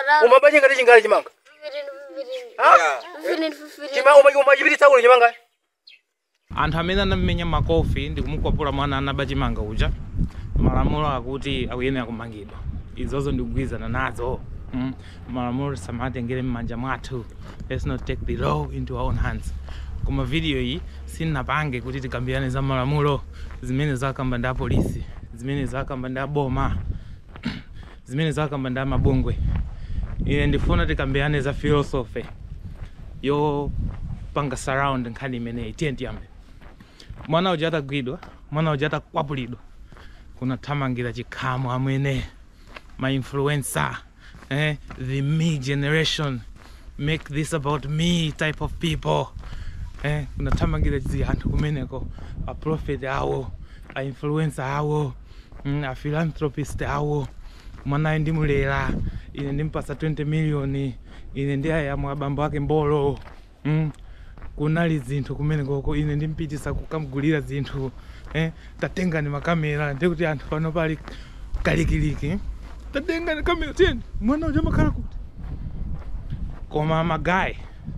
Umabanye ngati chingali chimanga. Umachipititsa kuti chimanga. Anthu amene anamenya makofi ndi kumukwapula mwana anaba chimanga uja. Malamulo akuti akuyenera kumangidwa. Izozo ndikugwirizana nazo. Malamulo samatengere m'manja mwathu. Let's not take the law into our own hands. Kuma video iyi sinapange kuti tikambirane za malamulo zimene zakamba ndi polisi, zimene zakamba ndi boma, zimene zakamba ndi mabungwe. Ine ndifuna tikambirane za philosophy yo panga surround nkhani imeneyi. Tiyambe. Mwana uja atagwidwa, mwana uja atakwapulidwa, kunathamangira chikhamu amwene ma influencer, the me generation, make this about me type of people. Kunathamangira anthu kumeneko, a prophet awo, a influencer awo, a philanthropist awo. Mwana ndimulera, ine ndimpasa 20 million, ine ndiyayamwa abambo ake mbolo. Kunali zinthu kumeneko, ine ndimpitisa kukamugulira zinthu. Tatenga ni makamera, ndikuti anthu pano pali kalikiliki. Tatenga ni kamera tiyeni, mwana uja makhala kuti. Koma magayi,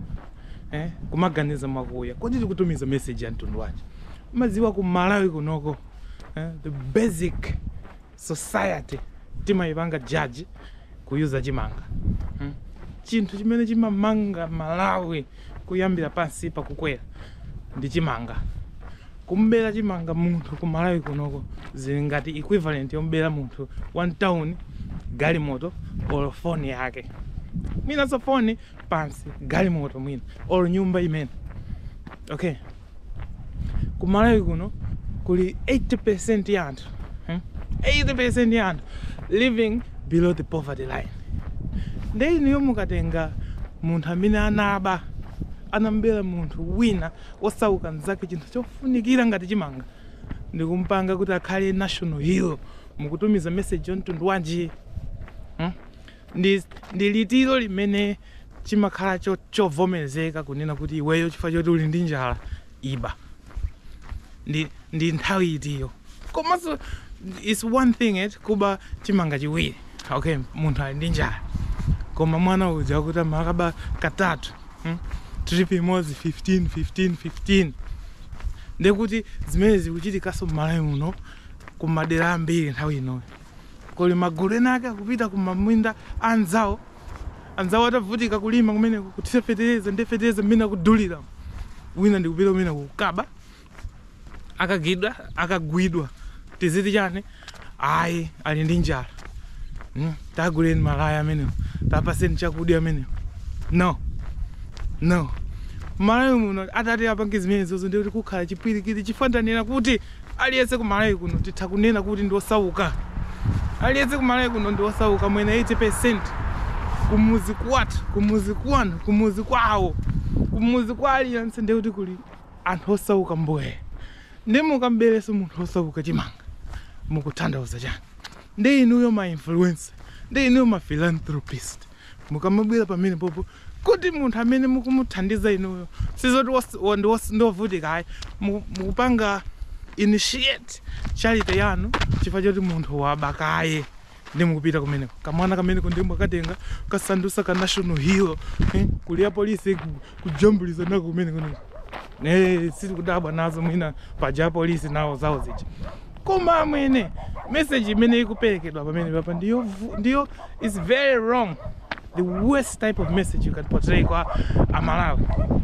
kumaganiza makuya, kodi tikutumiza message ya mtundu wanji. Maziwa ku Malawi kunoko, the basic society timayipanga judge kuyuza chimanga. Chinthu chimene chimamanga Malawi kuyambira pansi pa kukwera ndi chimanga. Kumbera chimanga munthu ku Malawi kunoko zili ngati equivalent yombera munthu one town galimoto or phone yake. Mina so phone pansi galimoto mwina or nyumba imene. Okay. Ku Malawi kuno kuli 80% ya anthu. 80% ya anthu living below the poverty line. Ndei niyo mukatenga munthu amene anambera munthu wina osauka nzake chinthu chofunikira ngati chimanga ndikumpanga kuti akhale national hero mukutumiza message ya mtundu wanji. Ndi litiro limene chimakhala chovomerezeka kunena kuti iweyo chifukwa choti uli ndi njala iba. Ndi nthawi itiyo. Komanso it's one thing kuba chimanga chiwiri. Okay, munthu ali ndi njala. Koma mwana uja kuti amakaba katatu. Trip imodzi 15. Ndekuti zimene zikuchitikaso Malawi muno kumadera ambiri nthawi ino. Kuli magulu enake akupita kumamwinda anzawo atavutika kulima kumene kuti ndefetereza mmene akudulira. Wina ndikupita kumene kukaba. Akagwidwa. Tiziti chane. Ayi, ali ndi njala. Taguleni malaya amene. Tapaseni chakudya amene. No. Malawi muno atati apange zimene zozo ndikuti kukhala chipwirikiti chifananira kuti aliyense ku Malawi kuno titha kunena kuti ndi osauka. Aliyense ku Malawi kuno ndi osauka mwene 80%. Kumuzi kwathu, kumuzi kwanu, kumuzi kwawo, kumuzi kwa aliyense ndikuti kuli anthu osauka mboye. Ndimukambeleso munthu osauka chimanga. Mukutanthauza chani. Ndi inuyo ma influencer, ndi inuyo ma philanthropist. Mukamabwera pamene popo kuti munthu amene mukumuthandiza inuyo sizoti ndovutika hayi mukupanga initiate charity yanu chifukwa choti munthu wabakaye ndi mukupita kumene kamwana kamene ndimwe katenga kasandusa ka national hero kuli ya polisi kujambuliza nako kumene kuno sisi kudabwa nazo mwina paja polisi nawo zawo ziji. Koma amwene message imene ikuperekedwa pamene papa ndiyo is very wrong. The worst type of message you can portray kwa Amalawi.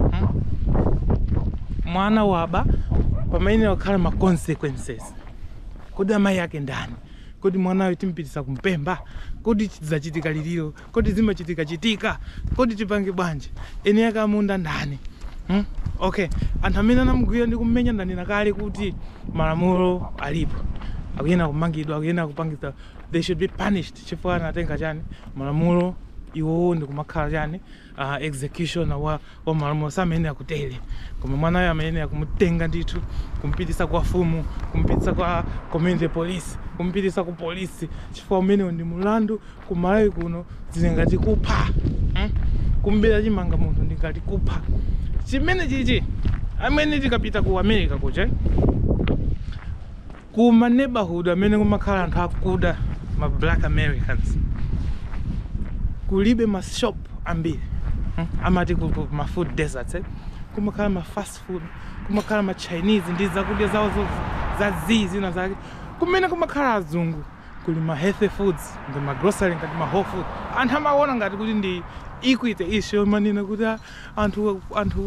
Mwana waba pamene wakhala ma consequences. Kodi amayi yake ndani? Kodi mwana wetu timpitisa kumpemba? Kodi zachitika liliro? Kodi zimachitika? Kodi tipange bwanji? Eni yake amunda ndani? Okay, anthu amene anamugwira ndi kumenya ndani nakale kuti malamulo alipo. Akuyena kumangidwa, akuyena kupangisa. They should be punished. Chifukwa anatenga chani malamulo iwo ndi kumakhala chani execution wa malamulo samene akutele. Koma mwana yo amene akumutenga ndithu kumpitisa kwa fumu, kumpitisa kwa community police, kumpitisa ku police. Chifukwa umene ndi mulandu ku Malawi kuno zingati kupha. Kumbera chimanga munthu ndingati kupha. Chimene chichi amene tikapita ku America kuche kuma neighborhood amene kumakhala anthu akuda ma black Americans. kulibe ma shop ambiri amati ma food deserts kumakhala ma fast food kumakhala ma Chinese ndi zakudya zawo za zina zake kumene kumakhala azungu kuli ma healthy foods ndi ma grocery ngati ma whole food anthu amaona ngati kuti ndi equity issue manina kuti anthu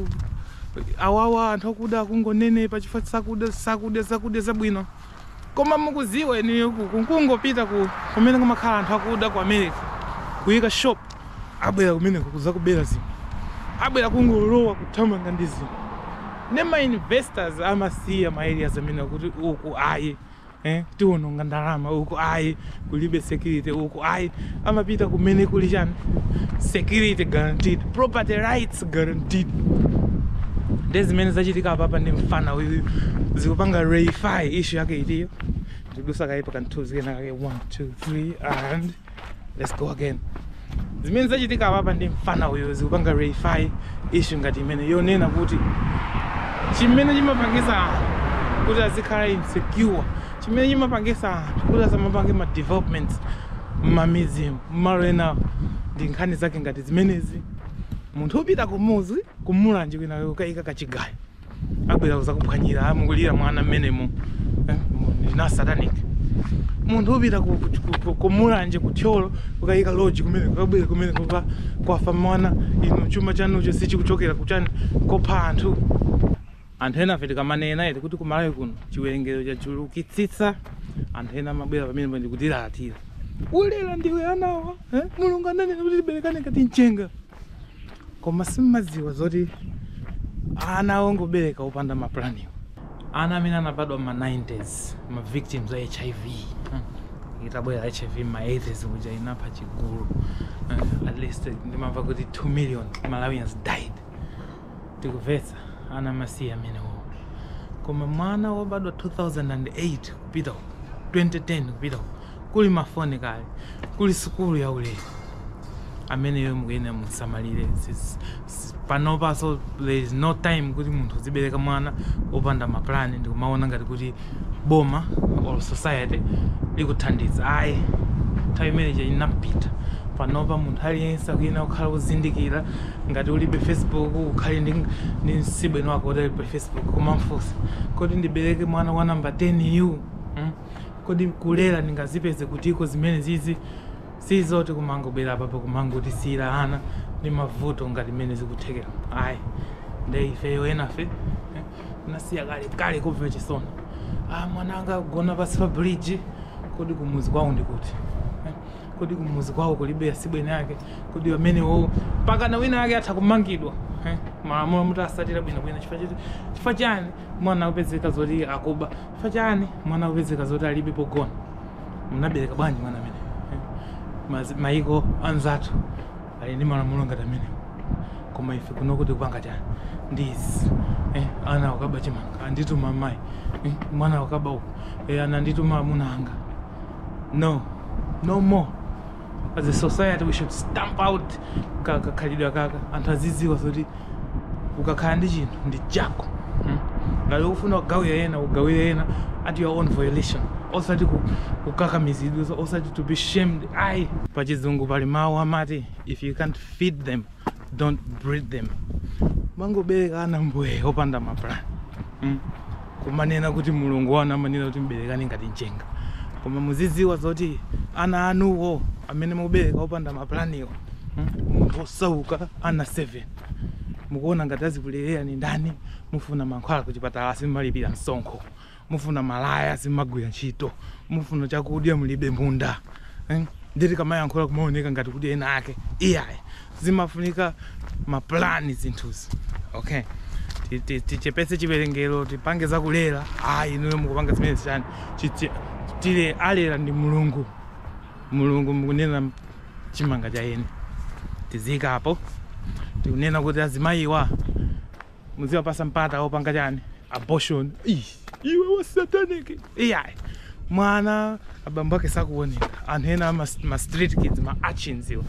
awawa anthu akuda kungonenepa chifukwa sakudya zabwino koma mukuziwa eni kungopita kumene kumakhala anthu akuda ku America kuyika shop abwera kumene kuzakubera zinthu abwera kungolowa kuthamanga ndi zinthu nema investors amasiya ma areas amene kuti uku ayi tiwononga ndalama uku ayi kulibe security uku ayi amapita kumene kuli chani security guaranteed property rights guaranteed ndezimene zachitika apa ndi mfana uyu zikupanga verify issue yake itiyo tikudusa kaipa kanthuzi kena kake 1 2 3 and let's go again zimene zachitika apa ndi mfana uyu zikupanga verify issue ngati imene yonena kuti chimene chimapangisa kuti azikhala insecure chimene chimapangisa kuti asamapange ma developments m'mamizi m'malo ena ndi nkhani zake ngati zimenezi munthu upita kumuzi kumulanje kwina ukayika kachigayo abwera kuzakuphwanyira amungulira mwana mmenemo ndina satanic munthu upita kumulanje kutyolo ukayika lodge kumene ukabwera kumene kwafa mwana ino chuma chanucho sichikuchokera kuchani kopha anthu ena afeti kamanena eti kuti kumalawi kuno chiwerengero chachulukitsitsa anthu ena amabwera pamene ndikutilatira ulera ndiwe anawa mulungu ananena kuti tiberekane ngati mchenga koma simmadziwa zoti ana ongobereka upanda maplani ana amene anabadwa ma 90s ma victims of HIV itabwera HIV ma 80s kuja inapha chigulu at least ndimamva kuti 2 million Malawians died tikuvetsa ana masiya amene koma mwana wabadwa 2008 kupita 2010 kupita kuli mafoni kale kuli sukulu ya ulere amene yo mukuyena musamalire panopa so there is no time kuti munthu zibereka mwana opanda maplani ndikumaona ngati kuti boma or society likuthandiza ayi nthawi imeneja inapita panopa munthu aliyense akuyena kukhala kuzindikira ngati ulibe Facebook ukhale ndi msibweni wako kuti alibe Facebook kumamfusa kodi ndibereke mwana wa namba 10 yu kodi kulera ndingazipeze kutiko zimene zizi sizoti kumangobwera apapo kumangoti siyira ana ndi mavuto ngati mene zikuthekera ayi nde ifeyo enafe nasiya kale kubva chisoni mwana anga kugona pasi pa bridge kodi kumuzi kwawo ndikuti kodi kumuzi kwawo kulibe asibweni yake kodi amene pakana wina yake atha kumangidwa malamulo muti asatira bwinobwino chifukwa chani mwana akupezeka zoti akuba chifukwa chani mwana akupezeka zoti alibe pogona munabereka bwanji mwana amene maiko anzathu ali ndi malamulo ngati amene koma ife kuno kuti kupanga chani ndizi ana wakaba chimanga andituma mayi mwana wakaba uko ana ndituma amuna anga no more as a society we should stamp out kakhalidwe kaka anthu aziziwa zoti ukakhala ndi chinthu ndi chako ngati ufuna kugawira ena ugawire ena at your own violation osati kukakamizidwe osati to be shamed ayi pachizungu pali mawu amati if you can't feed them don't breed them mangobereka ana mbwe opanda maplani kumanena kuti mulungu wanu amanena kuti mberekani ngati mchenga koma muziziwa zoti ana anuwo amene mubereka opanda maplaniwo munthu osauka ana 7 mukuona ngati azikulelera ni ndani mufuna mankhwala kuchipatala simmalipira msonkho mufuna malaya simmagwira ntchito mufuna chakudya mulibe munda nditi kamayankhula kumaoneka ngati kuti ena ake iyayi zimafunika maplani zinthuzi okay tichepetse chiwerengero tipange zakulera inuyo mukupanga zimene chani tile alera ndi mulungu mukunena chimanga cha eni tizika apo tikunena kuti azimayiwa muziwapasa mpata opanga chani abortion iwe wa satanic iyayi mwana abambo ake sakuoneka anthu ena ma street kids ma urchins iwo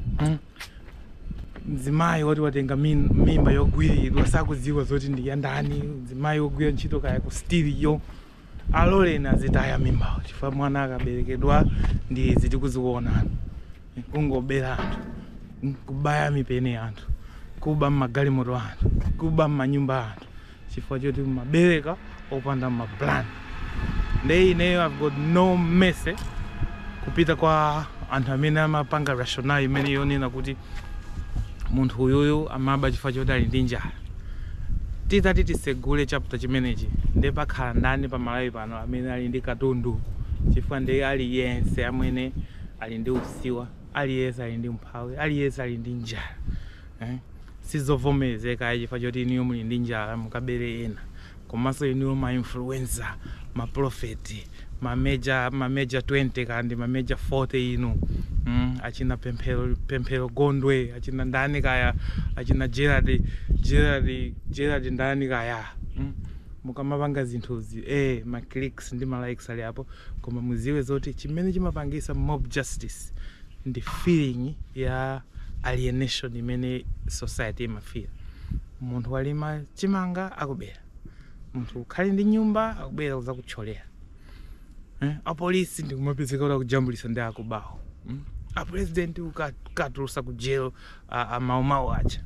mzimayi woti watenga mimba yogwiridwa sakudziwa zoti ndi ya ndani mzimayi wogwira ntchito kaya ku stiliyo aloleni azitaya mimbawo chifukwa mwana akaberekedwa ndi izi tikuziona kungobera anthu kubaya mipeni anthu, kuba magalimoto anthu, kuba manyumba anthu, chifukwa choti mabereka opanda maplan. Nde ineyo I've got no mercy kupita kwa anthu amene amapanga rationale imene yonena kuti munthu uyuyu amaba chifukwa choti ali ndi njala. Titati tisegule chapter chimenechi nde pakhala ndani pa Malawi pano amene ali ndi katundu, chifukwa nde aliyense amene ali ndi usiwa, aliyense ali ndi mphawi, aliyense ali ndi njala. Sizovomerezeka chifukwa choti iniyo muli ndi njala mukabere ena, komanso iniyo ma influencer, ma prophet, ma major 20 kandi ma major 40 inu. Achina Pemphero Gondwe, achina ndani kaya, achina Gerard ndani kaya. Mukamapanga zinthuzi ma clicks ndi ma likes ali apo, koma muziwe zoti chimene chimapangisa mob justice ndi feeling ya alienation imene society imafeel. Munthu walima chimanga akubera, munthu ukhali ndi nyumba akubera kuza kucholera. Apolisi ndi kumapezeka kuti akujambulisa ndi akubawo. A president ukatulusa ku jail amaumau acha.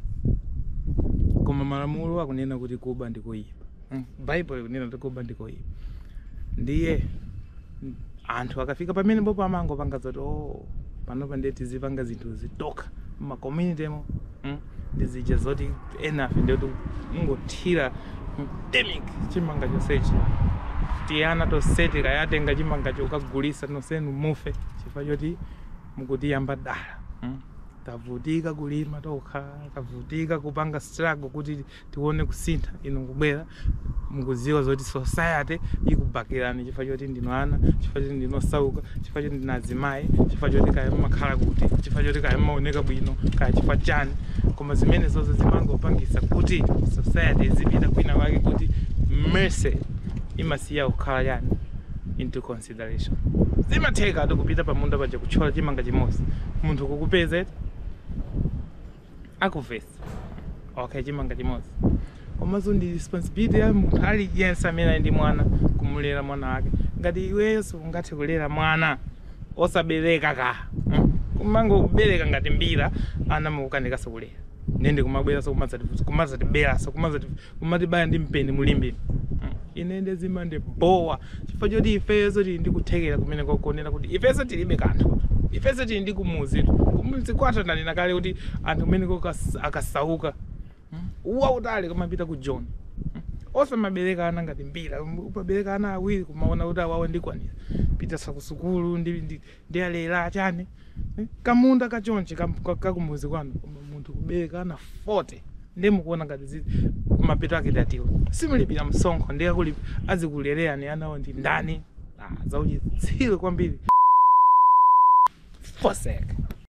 Koma malamulo akunena kuti kuba ndi kuiba. Bible ikunena kuti kuba ndi kuiba. Ndiye anthu akafika pamene bopo amango panga zoti panopa ndeti zipanga zinthu zitoka ma community mo ndizija zoti enough ndetu ngothira endemic chimanga chosechi tiyana to sete kayatenga chimanga chokagulisa nosenu mufe chifukwa choti mukutiyamba dala. Tavutika kulima tokha, tavutika kupanga struggle kuti tione kusintha. Inu kubwera mukuziwa zoti society ikubakirani chifukwa choti ndinu ana, chifukwa choti ndinosauka, chifukwa choti ndinazimayi, chifukwa choti kaya makhala kuti, chifukwa choti kaya maoneka bwino, kaya chifukwa chani. Koma zimene zonse zimangopangisa kuti society zipita kwina kwake kuti mercy imasiya kukhala yani into consideration. Zimatheka ati kupita pamunda paja kuchola chimanga chimosi, munthu kukupeza akuvesa okay chimanga chimosi. Komanso ndi responsibility ya munthu aliyense amene ali ndi mwana kumulera mwana wake. Ngati iweyo sungathe kulera mwana osabereka ka kumango kubereka ngati mbira ana mukukanikasa kulera nende kumabwera so kumazatibera so kumatibaya ndi mpeni mulimbi. Inende zimande bowa chifukwa choti ifeyo zoti ndikuthekera kumene kokonera kuti ifeso tilibe kanthu, ifeso tili ndi kumuzi kwathu ndalina kale kuti anthu kumene akasauka uwa utali kumapita ku John osamabereka ana ngati mbira. Upabereka ana awiri kumaona kuti awawo ndikwanira pita sa kusukulu ndi alera chani kamunda kachonchi kakumuzi kwanu. Munthu kubereka ana 40 ndi mukuona ngati mapito ake datiwa simulipira msonkho ndi akuli azikulerera ni anawo ndi ndani zauchi tsile kwambiri. For sake